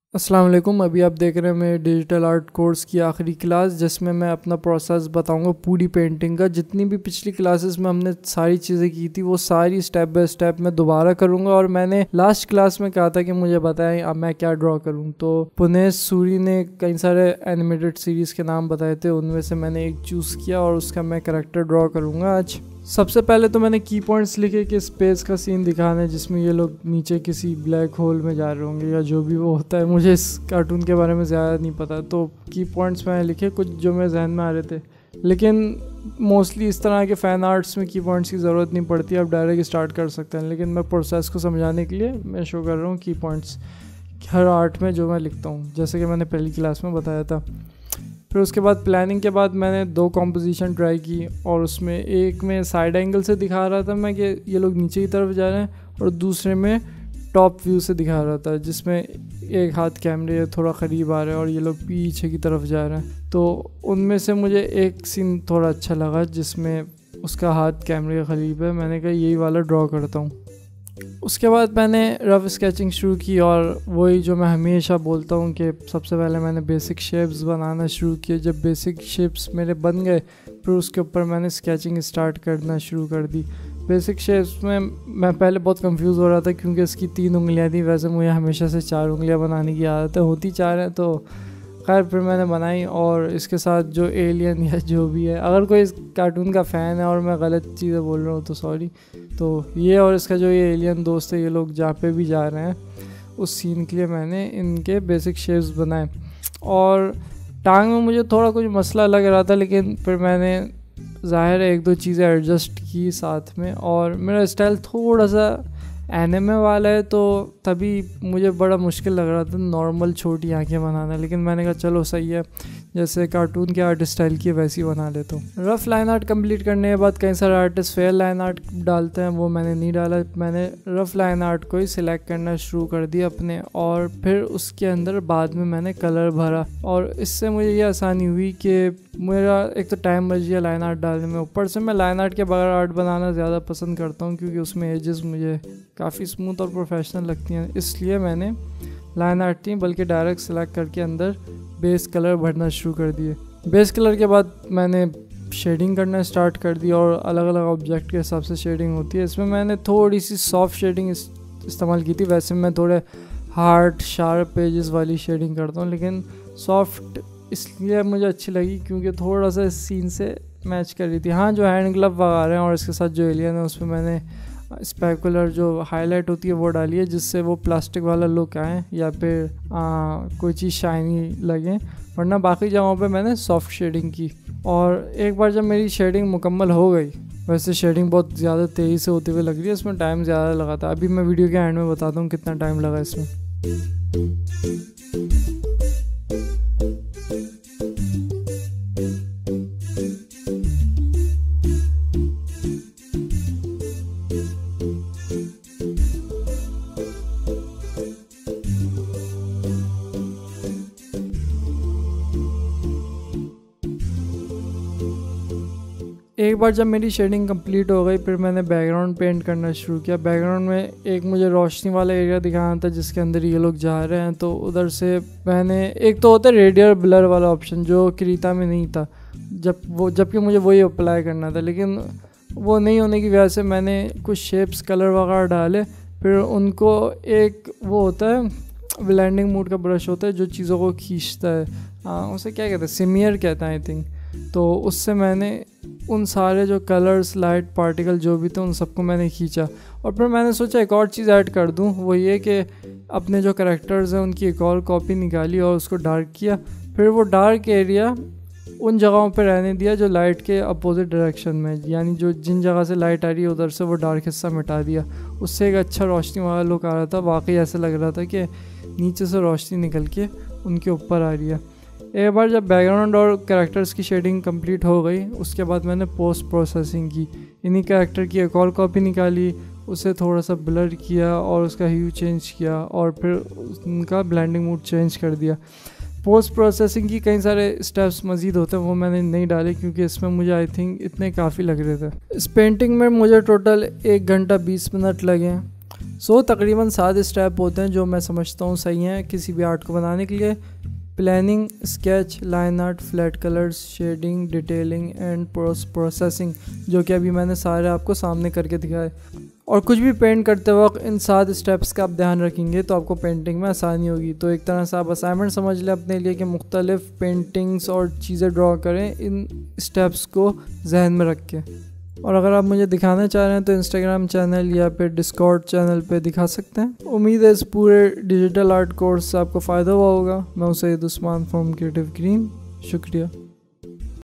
अस्सलाम वालेकुम। अभी आप देख रहे हैं मेरे डिजिटल आर्ट कोर्स की आखिरी क्लास, जिसमें मैं अपना प्रोसेस बताऊंगा पूरी पेंटिंग का। जितनी भी पिछली क्लासेस में हमने सारी चीज़ें की थी वो सारी स्टेप बाय स्टेप मैं दोबारा करूंगा। और मैंने लास्ट क्लास में कहा था कि मुझे बताएं अब मैं क्या ड्रॉ करूं, तो पुनेश सूरी ने कई सारे एनिमेटेड सीरीज़ के नाम बताए थे, उनमें से मैंने एक चूज़ किया और उसका मैं करेक्टर ड्रॉ करूँगा आज। सबसे पहले तो मैंने की पॉइंट्स लिखे कि स्पेस का सीन दिखाना है जिसमें ये लोग नीचे किसी ब्लैक होल में जा रहे होंगे या जो भी वो होता है। मुझे इस कार्टून के बारे में ज़्यादा नहीं पता, तो की पॉइंट्स मैंने लिखे कुछ जो मेरे जहन में आ रहे थे। लेकिन मोस्टली इस तरह के फ़ैन आर्ट्स में की पॉइंट्स की ज़रूरत नहीं पड़ती, आप डायरेक्ट स्टार्ट कर सकते हैं। लेकिन मैं प्रोसेस को समझाने के लिए मैं शो कर रहा हूँ की पॉइंट्स हर आर्ट में जो मैं लिखता हूँ, जैसे कि मैंने पहली क्लास में बताया था। फिर उसके बाद प्लानिंग के बाद मैंने 2 कॉम्पोजिशन ट्राई की, और उसमें एक में साइड एंगल से दिखा रहा था मैं कि ये लोग नीचे की तरफ जा रहे हैं, और दूसरे में टॉप व्यू से दिखा रहा था जिसमें एक हाथ कैमरे थोड़ा क़रीब आ रहा है और ये लोग पीछे की तरफ जा रहे हैं। तो उनमें से मुझे एक सीन थोड़ा अच्छा लगा जिसमें उसका हाथ कैमरे के करीब है। मैंने कहा यही वाला ड्रॉ करता हूँ। उसके बाद मैंने रफ स्केचिंग शुरू की, और वही जो मैं हमेशा बोलता हूँ कि सबसे पहले मैंने बेसिक शेप्स बनाना शुरू किए। जब बेसिक शेप्स मेरे बन गए फिर उसके ऊपर मैंने स्केचिंग स्टार्ट करना शुरू कर दी। बेसिक शेप्स में मैं पहले बहुत कंफ्यूज हो रहा था क्योंकि इसकी 3 उंगलियाँ थी, वैसे मुझे हमेशा से 4 उंगलियाँ बनाने की आदत है, होती 4 है। तो खैर फिर मैंने बनाई, और इसके साथ जो एलियन या जो भी है, अगर कोई इस कार्टून का फ़ैन है और मैं गलत चीज़ें बोल रहा हूँ तो सॉरी। तो ये और इसका जो ये एलियन दोस्त है, ये लोग जहाँ पे भी जा रहे हैं उस सीन के लिए मैंने इनके बेसिक शेप्स बनाए। और टांग में मुझे थोड़ा कुछ मसला लग रहा था, लेकिन फिर मैंने ज़ाहिर है 1-2 चीज़ें एडजस्ट की साथ में। और मेरा स्टाइल थोड़ा सा एनिमे वाला है, तो तभी मुझे बड़ा मुश्किल लग रहा था नॉर्मल छोटी आंखें बनाना। लेकिन मैंने कहा चलो सही है, जैसे कार्टून के आर्ट स्टाइल की वैसी बना लेता हूँ। रफ लाइन आर्ट कंप्लीट करने के बाद कई सारे आर्टिस्ट फेयर लाइन आर्ट डालते हैं, वो मैंने नहीं डाला। मैंने रफ लाइन आर्ट को ही सिलेक्ट करना शुरू कर दिया अपने, और फिर उसके अंदर बाद में मैंने कलर भरा। और इससे मुझे ये आसानी हुई कि मेरा एक तो टाइम बच गया लाइन आर्ट डालने में, ऊपर से मैं लाइन आर्ट के बगैर आर्ट बनाना ज़्यादा पसंद करता हूँ क्योंकि उसमें एजेस मुझे काफ़ी स्मूथ और प्रोफेशनल लगती हैं। इसलिए मैंने लाइन आर्ट नहीं बल्कि डायरेक्ट सेलेक्ट करके अंदर बेस कलर भरना शुरू कर दिए। बेस कलर के बाद मैंने शेडिंग करना स्टार्ट कर दी, और अलग अलग ऑब्जेक्ट के हिसाब से शेडिंग होती है। इसमें मैंने थोड़ी सी सॉफ्ट शेडिंग इस्तेमाल की थी। वैसे मैं थोड़े हार्ड शार्प एजेस वाली शेडिंग करता हूँ, लेकिन सॉफ्ट इसलिए मुझे अच्छी लगी क्योंकि थोड़ा सा इस सीन से मैच कर रही थी। हाँ, जो हैंड ग्लव वगैरह हैं और इसके साथ जो एलियन है उसमें मैंने स्पेकुलर जो हाईलाइट होती है वो डाली है, जिससे वो प्लास्टिक वाला लुक आए या फिर कोई चीज़ शाइनी लगे। वरना बाकी जगहों पे मैंने सॉफ्ट शेडिंग की। और एक बार जब मेरी शेडिंग मुकम्मल हो गई, वैसे शेडिंग बहुत ज़्यादा तेज़ी से होते हुए लग रही है, इसमें टाइम ज़्यादा लगा था। अभी मैं वीडियो के एंड में बताता हूँ कितना टाइम लगा इसमें। एक बार जब मेरी शेडिंग कंप्लीट हो गई फिर मैंने बैकग्राउंड पेंट करना शुरू किया। बैकग्राउंड में एक मुझे रोशनी वाला एरिया दिखाना था जिसके अंदर ये लोग जा रहे हैं, तो उधर से मैंने, एक तो होता है रेडियल ब्लर वाला ऑप्शन जो क्रीता में नहीं था, जबकि मुझे वही अप्लाई करना था, लेकिन वो नहीं होने की वजह से मैंने कुछ शेप्स कलर वगैरह डाले। फिर उनको एक वो होता है ब्लेंडिंग मोड का ब्रश होता है जो चीज़ों को खींचता है, उसे क्या कहते हैं, सिमियर कहता है आई थिंक। तो उससे मैंने उन सारे जो कलर्स लाइट पार्टिकल जो भी थे उन सबको मैंने खींचा। और फिर मैंने सोचा एक और चीज़ ऐड कर दूं, वो ये कि अपने जो करैक्टर्स हैं उनकी एक और कॉपी निकाली और उसको डार्क किया। फिर वो डार्क एरिया उन जगहों पे रहने दिया जो लाइट के अपोजिट डायरेक्शन में, यानी जो जिन जगह से लाइट आ रही है उधर से वो डार्क हिस्सा मिटा दिया। उससे एक अच्छा रोशनी वाला लुक आ रहा था। वाकई ऐसा लग रहा था कि नीचे से रोशनी निकल के उनके ऊपर आ रही है। एक बार जब बैकग्राउंड और कैरेक्टर्स की शेडिंग कंप्लीट हो गई उसके बाद मैंने पोस्ट प्रोसेसिंग की। इन्हीं कैरेक्टर की एक और कॉपी निकाली, उसे थोड़ा सा ब्लर किया और उसका ह्यू चेंज किया, और फिर उनका ब्लेंडिंग मोड चेंज कर दिया। पोस्ट प्रोसेसिंग की कई सारे स्टेप्स मज़ीद होते हैं, वो मैंने नहीं डाले क्योंकि इसमें मुझे आई थिंक इतने काफ़ी लग रहे थे। इस पेंटिंग में मुझे टोटल 1 घंटा 20 मिनट लगे। तकरीबन 7 स्टेप होते हैं जो मैं समझता हूँ सही हैं किसी भी आर्ट को बनाने के लिए। Planning, sketch, line art, flat colours, shading, detailing and processing, जो कि अभी मैंने सारे आपको सामने करके दिखाए। और कुछ भी पेंट करते वक्त इन 7 स्टेप्स का आप ध्यान रखेंगे तो आपको पेंटिंग में आसानी होगी। तो एक तरह से आप असाइनमेंट समझ लें अपने लिए कि मुख्तलिफ पेंटिंग्स और चीज़ें ड्रॉ करें इन स्टेप्स को जहन में रख के। और अगर आप मुझे दिखाना चाह रहे हैं तो इंस्टाग्राम चैनल या फिर डिस्कॉर्ड चैनल पे दिखा सकते हैं। उम्मीद है इस पूरे डिजिटल आर्ट कोर्स से आपको फ़ायदा हुआ होगा। मैं Saeed Usman from Creative Green, शुक्रिया।